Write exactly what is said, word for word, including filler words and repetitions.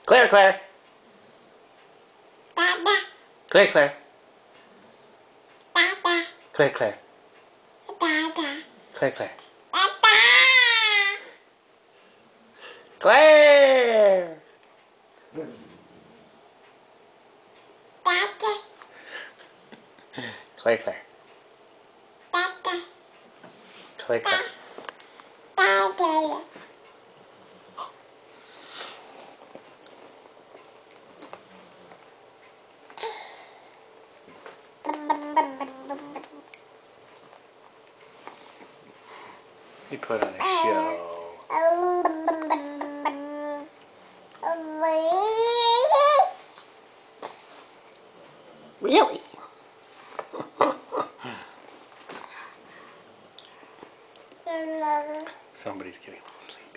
Claire, Claire. Dada. Claire, Claire. Dada. Claire, Claire. Dada. Claire, Claire. Dada. Claire. Dada. Claire, Claire. Dada. Claire, Claire. Dada. You put on a show. Really? Somebody's getting asleep.